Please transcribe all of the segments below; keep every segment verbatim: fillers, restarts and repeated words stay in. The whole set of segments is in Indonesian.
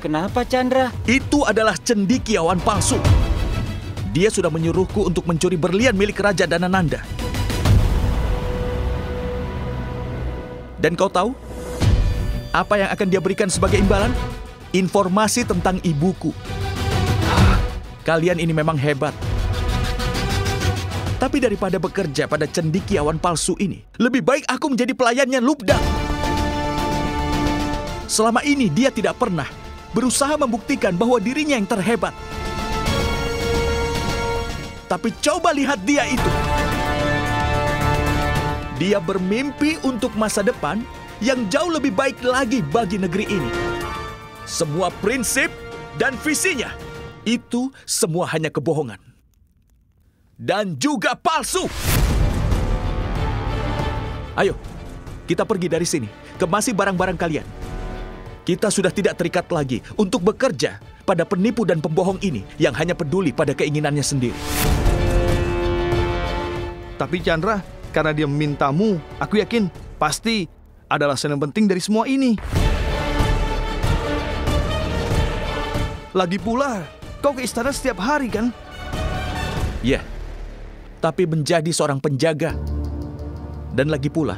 Kenapa, Chandra? Itu adalah cendekiawan palsu. Dia sudah menyuruhku untuk mencuri berlian milik Raja Danananda. Dan kau tahu apa yang akan dia berikan sebagai imbalan? Informasi tentang ibuku. Kalian ini memang hebat. Tapi daripada bekerja pada cendekiawan palsu ini, lebih baik aku menjadi pelayannya Lubdak. Selama ini dia tidak pernah berusaha membuktikan bahwa dirinya yang terhebat. Tapi coba lihat dia itu. Dia bermimpi untuk masa depan yang jauh lebih baik lagi bagi negeri ini. Semua prinsip dan visinya, itu semua hanya kebohongan. Dan juga palsu. Ayo, kita pergi dari sini, kemasi barang-barang kalian. Kita sudah tidak terikat lagi untuk bekerja pada penipu dan pembohong ini yang hanya peduli pada keinginannya sendiri. Tapi Chandra, karena dia memintamu, aku yakin pasti ada alasan yang penting dari semua ini. Lagi pula, kau ke istana setiap hari kan? Ya, tapi menjadi seorang penjaga. Dan lagi pula,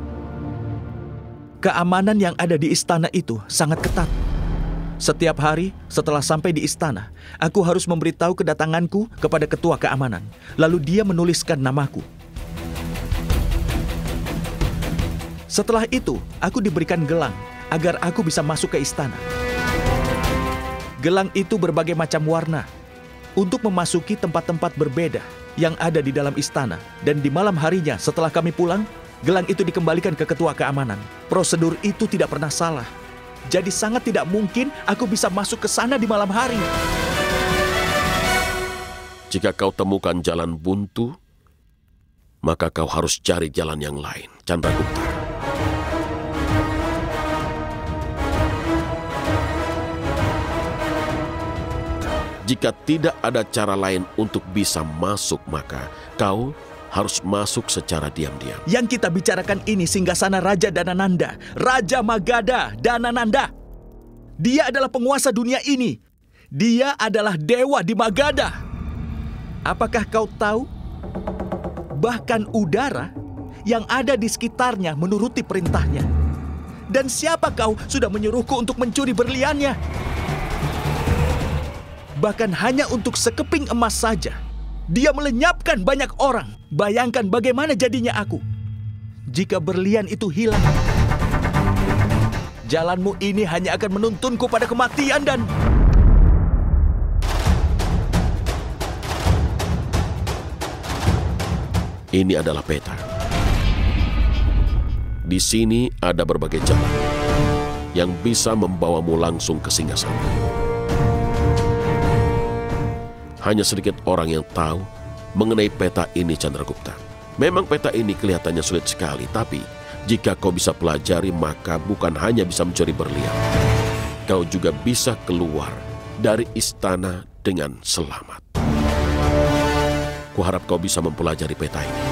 keamanan yang ada di istana itu sangat ketat. Setiap hari setelah sampai di istana, aku harus memberitahu kedatanganku kepada ketua keamanan. Lalu dia menuliskan namaku. Setelah itu, aku diberikan gelang agar aku bisa masuk ke istana. Gelang itu berbagai macam warna untuk memasuki tempat-tempat berbeda yang ada di dalam istana. Dan di malam harinya setelah kami pulang, gelang itu dikembalikan ke ketua keamanan. Prosedur itu tidak pernah salah. Jadi sangat tidak mungkin aku bisa masuk ke sana di malam hari. Jika kau temukan jalan buntu, maka kau harus cari jalan yang lain, Chandragupta. Jika tidak ada cara lain untuk bisa masuk, maka kau harus masuk secara diam-diam. Yang kita bicarakan ini singgasana Raja Danananda, Raja Magadha Danananda. Dia adalah penguasa dunia ini. Dia adalah dewa di Magadha. Apakah kau tahu? Bahkan udara yang ada di sekitarnya menuruti perintahnya. Dan siapa kau sudah menyuruhku untuk mencuri berliannya? Bahkan hanya untuk sekeping emas saja, dia melenyapkan banyak orang. Bayangkan bagaimana jadinya aku jika berlian itu hilang. Jalanmu ini hanya akan menuntunku pada kematian dan... Ini adalah peta. Di sini ada berbagai jalan yang bisa membawamu langsung ke singgasana. Hanya sedikit orang yang tahu mengenai peta ini, Chandragupta. Memang peta ini kelihatannya sulit sekali, tapi jika kau bisa pelajari, maka bukan hanya bisa mencuri berlian. Kau juga bisa keluar dari istana dengan selamat. Kuharap kau bisa mempelajari peta ini.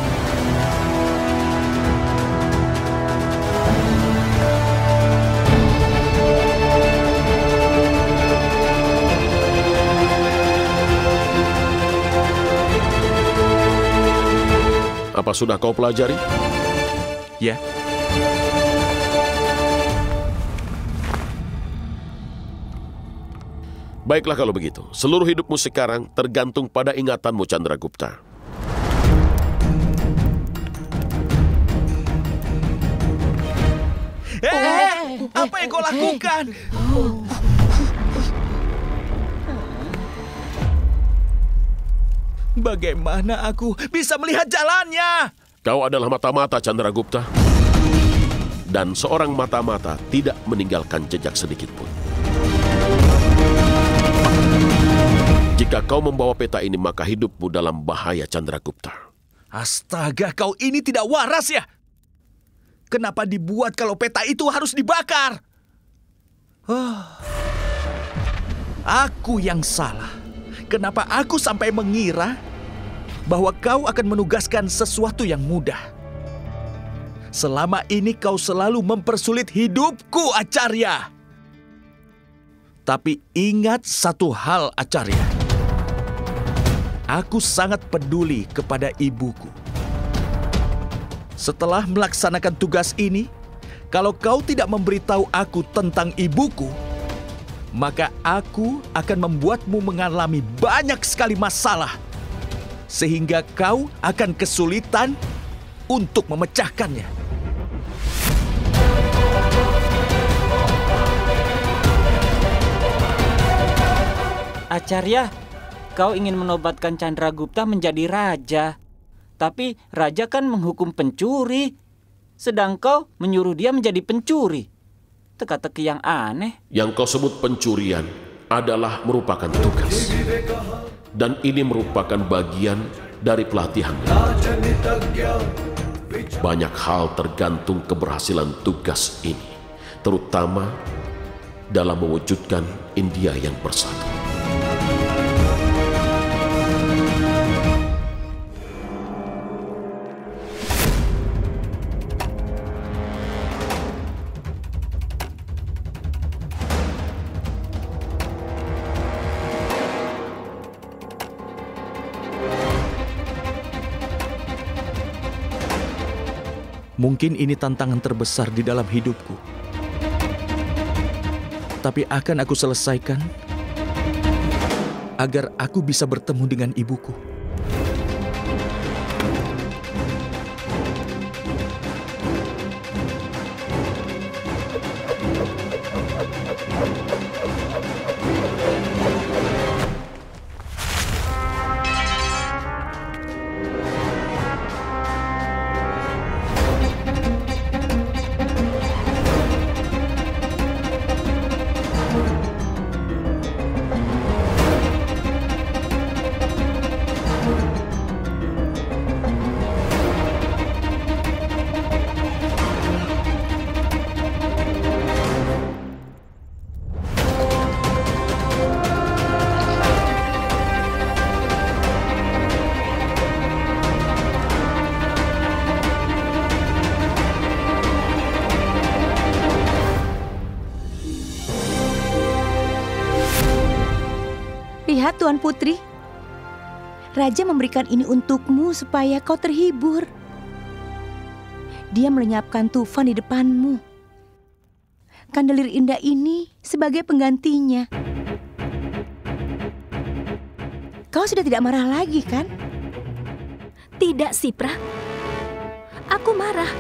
Apa sudah kau pelajari? Ya. Baiklah kalau begitu. Seluruh hidupmu sekarang tergantung pada ingatanmu, Chandragupta. Eh, apa yang kau lakukan? Bagaimana aku bisa melihat jalannya? Kau adalah mata-mata, Chandragupta. Dan seorang mata-mata tidak meninggalkan jejak sedikit pun. Jika kau membawa peta ini, maka hidupmu dalam bahaya, Chandragupta. Astaga, kau ini tidak waras ya? Kenapa dibuat kalau peta itu harus dibakar? Oh, aku yang salah. Kenapa aku sampai mengira bahwa kau akan menugaskan sesuatu yang mudah? Selama ini kau selalu mempersulit hidupku, Acarya. Tapi ingat satu hal, Acarya. Aku sangat peduli kepada ibuku. Setelah melaksanakan tugas ini, kalau kau tidak memberitahu aku tentang ibuku, maka aku akan membuatmu mengalami banyak sekali masalah, sehingga kau akan kesulitan untuk memecahkannya. Acarya, kau ingin menobatkan Candragupta menjadi raja. Tapi raja kan menghukum pencuri, sedang kau menyuruh dia menjadi pencuri. Teka-teki yang aneh. Yang kau sebut pencurian adalah merupakan tugas. Dan ini merupakan bagian dari pelatihan. Banyak hal tergantung keberhasilan tugas ini, terutama dalam mewujudkan India yang bersatu. Mungkin ini tantangan terbesar di dalam hidupku. Tapi akan aku selesaikan agar aku bisa bertemu dengan ibuku. Lihat, Tuan Putri. Raja memberikan ini untukmu supaya kau terhibur. Dia melenyapkan tufan di depanmu. Kandelir indah ini sebagai penggantinya. Kau sudah tidak marah lagi, kan? Tidak, Sipra. Aku marah.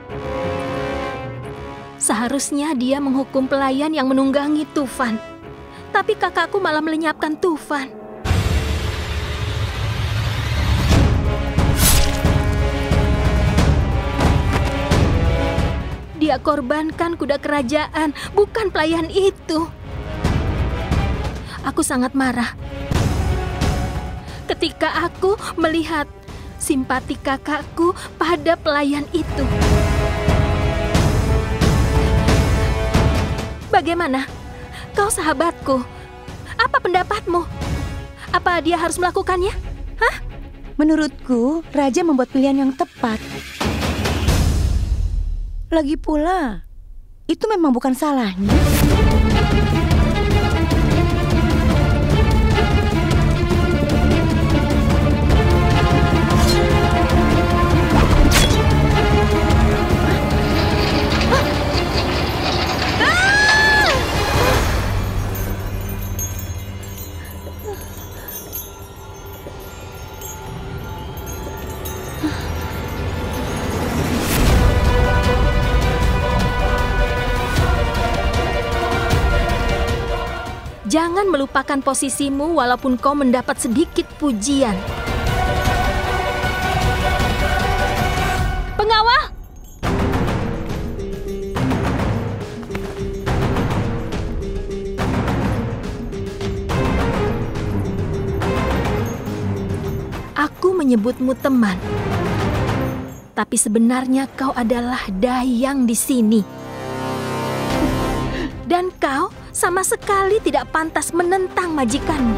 Seharusnya dia menghukum pelayan yang menunggangi tufan. Tapi kakakku malah melenyapkan tufan. Dia korbankan kuda kerajaan, bukan pelayan itu. Aku sangat marah ketika aku melihat simpati kakakku pada pelayan itu. Bagaimana? Kau sahabatku, apa pendapatmu? Apa dia harus melakukannya? Hah? Menurutku, Raja membuat pilihan yang tepat. Lagi pula, itu memang bukan salahnya. Jangan melupakan posisimu walaupun kau mendapat sedikit pujian. Pengawal! Aku menyebutmu teman. Tapi sebenarnya kau adalah dayang di sini. Dan kau sama sekali tidak pantas menentang majikanmu.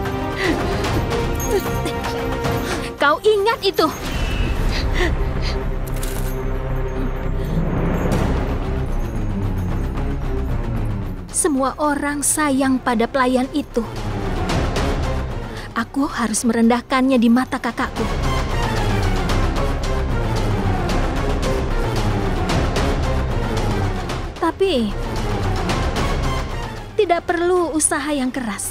Kau ingat itu? Semua orang sayang pada pelayan itu. Aku harus merendahkannya di mata kakakku. Tapi tidak perlu usaha yang keras.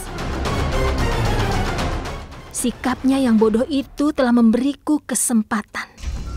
Sikapnya yang bodoh itu telah memberiku kesempatan.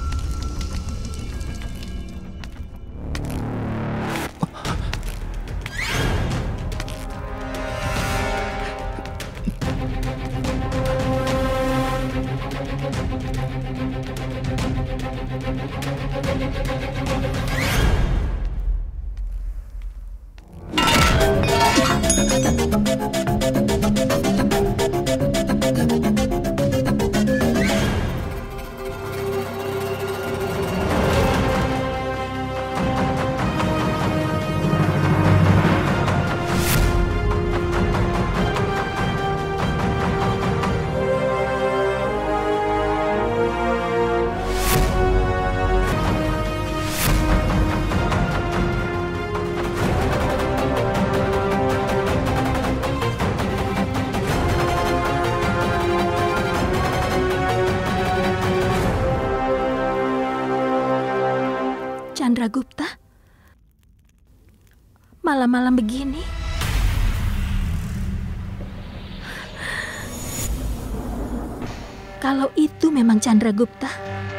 Chandragupta? Malam-malam begini? Kalau itu memang Chandragupta,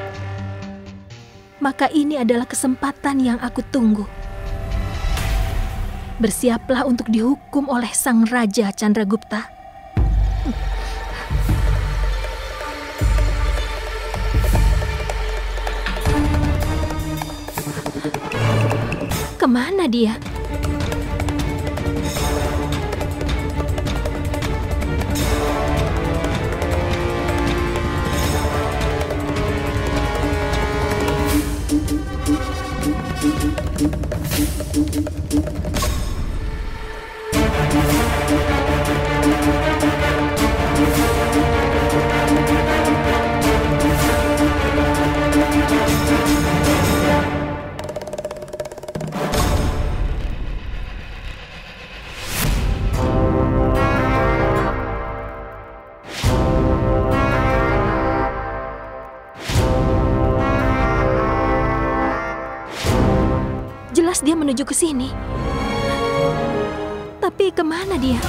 maka ini adalah kesempatan yang aku tunggu. Bersiaplah untuk dihukum oleh sang Raja Chandragupta. Kemana dia? Jelas dia menuju ke sini. Tapi kemana dia?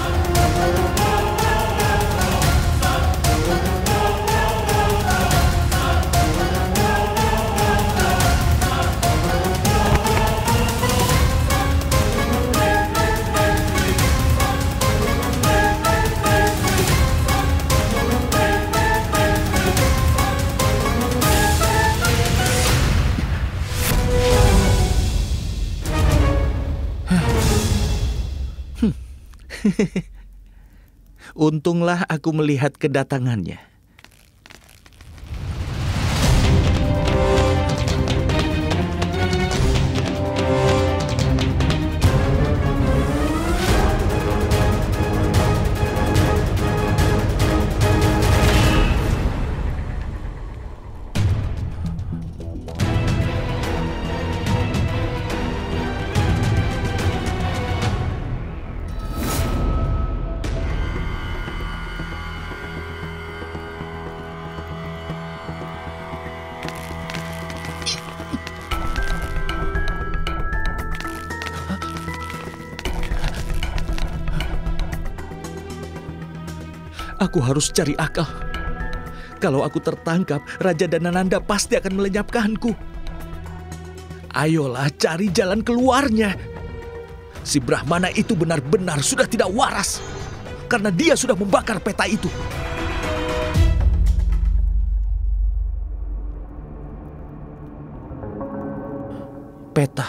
Untunglah aku melihat kedatangannya. Aku harus cari akal. Kalau aku tertangkap, Raja Danananda pasti akan melenyapkanku. Ayolah, cari jalan keluarnya. Si Brahmana itu benar-benar sudah tidak waras, karena dia sudah membakar peta itu. Peta.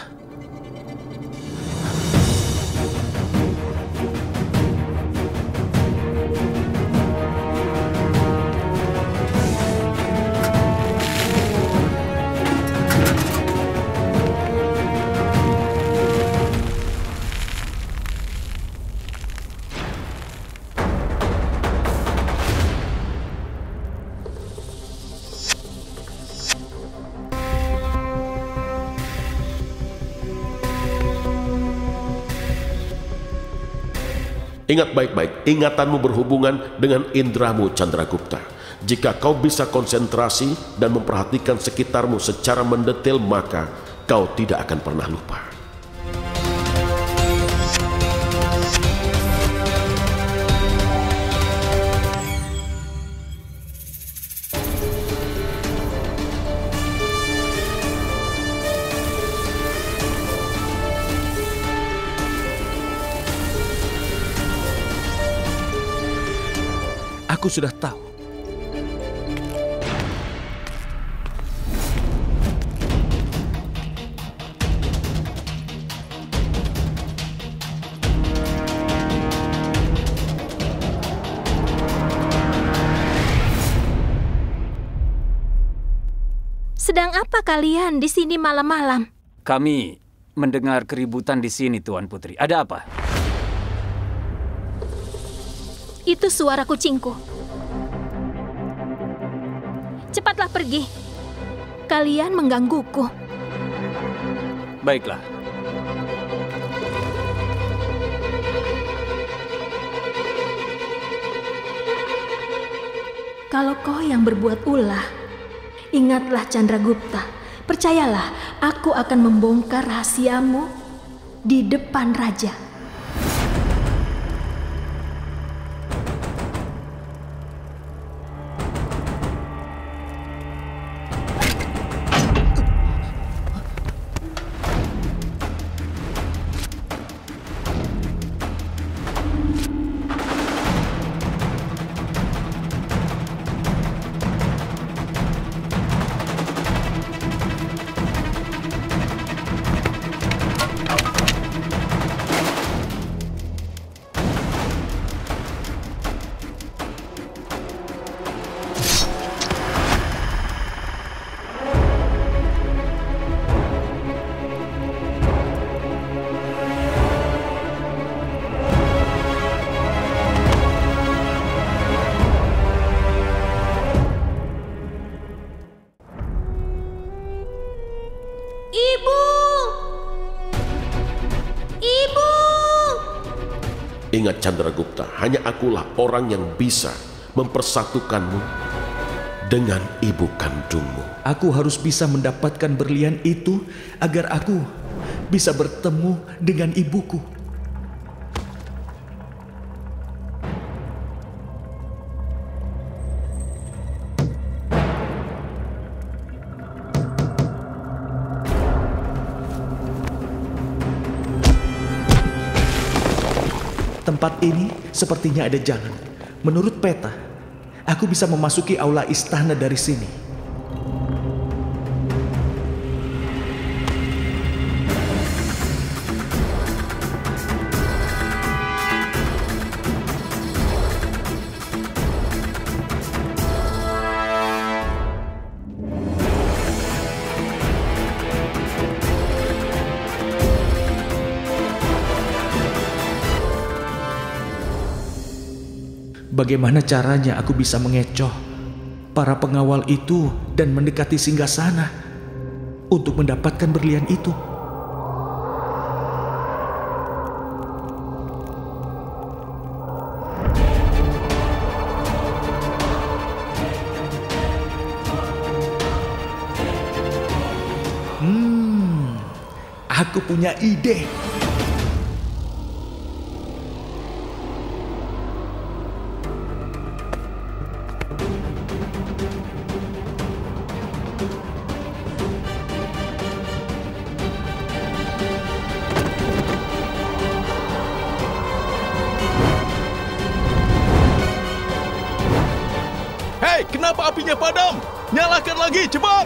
Ingat baik-baik, ingatanmu berhubungan dengan indramu Chandragupta. Jika kau bisa konsentrasi dan memperhatikan sekitarmu secara mendetail, maka kau tidak akan pernah lupa. Aku sudah tahu. Sedang apa kalian di sini malam-malam? Kami mendengar keributan di sini, Tuan Putri. Ada apa? Itu suara kucingku. Cepatlah pergi. Kalian menggangguku. Baiklah. Kalau kau yang berbuat ulah, ingatlah Chandragupta. Percayalah, aku akan membongkar rahasiamu di depan raja. Ingat Chandragupta, hanya akulah orang yang bisa mempersatukanmu dengan ibu kandungmu. Aku harus bisa mendapatkan berlian itu agar aku bisa bertemu dengan ibuku. Tempat ini sepertinya ada jalan. Menurut peta, aku bisa memasuki aula istana dari sini. Bagaimana caranya aku bisa mengecoh para pengawal itu dan mendekati singgasana untuk mendapatkan berlian itu? Hmm, aku punya ide. Kenapa apinya padam? Nyalakan lagi, cepat!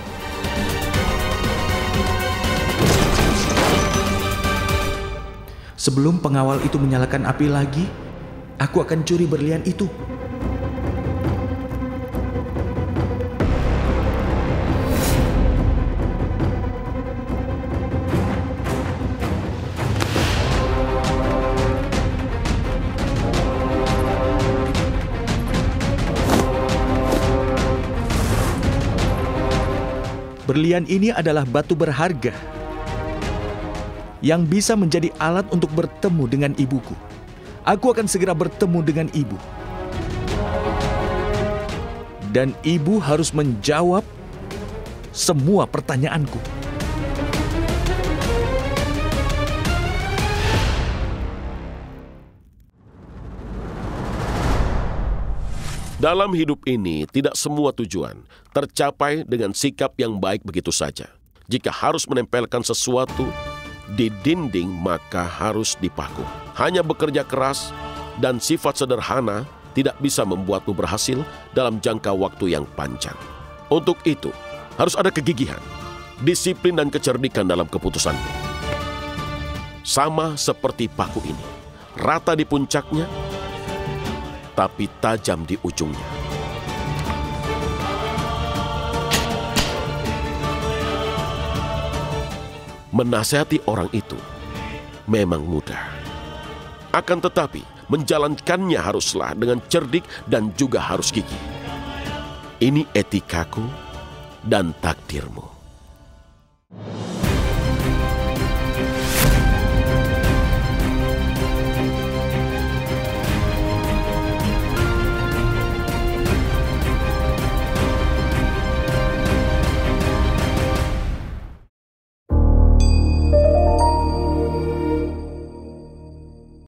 Sebelum pengawal itu menyalakan api lagi, aku akan curi berlian itu. Berlian ini adalah batu berharga yang bisa menjadi alat untuk bertemu dengan ibuku. aku akan segera bertemu dengan ibu. Dan ibu harus menjawab semua pertanyaanku. Dalam hidup ini, tidak semua tujuan tercapai dengan sikap yang baik begitu saja. Jika harus menempelkan sesuatu di dinding, maka harus dipaku. Hanya bekerja keras dan sifat sederhana tidak bisa membuatmu berhasil dalam jangka waktu yang panjang. Untuk itu, harus ada kegigihan, disiplin dan kecerdikan dalam keputusanmu. Sama seperti paku ini, rata di puncaknya, tapi tajam di ujungnya. Menasihati orang itu memang mudah. Akan tetapi, menjalankannya haruslah dengan cerdik dan juga harus gigih. Ini etikaku dan takdirmu.